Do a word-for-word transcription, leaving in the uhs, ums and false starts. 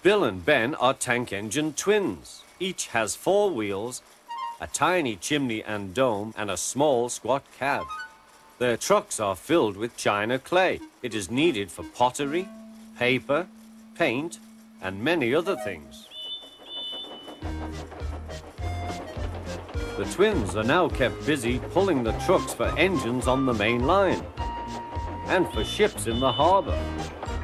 Bill and Ben are tank engine twins. Each has four wheels, a tiny chimney and dome, and a small squat cab. Their trucks are filled with china clay. It is needed for pottery, paper, paint, and many other things. The twins are now kept busy pulling the trucks for engines on the main line and for ships in the harbour.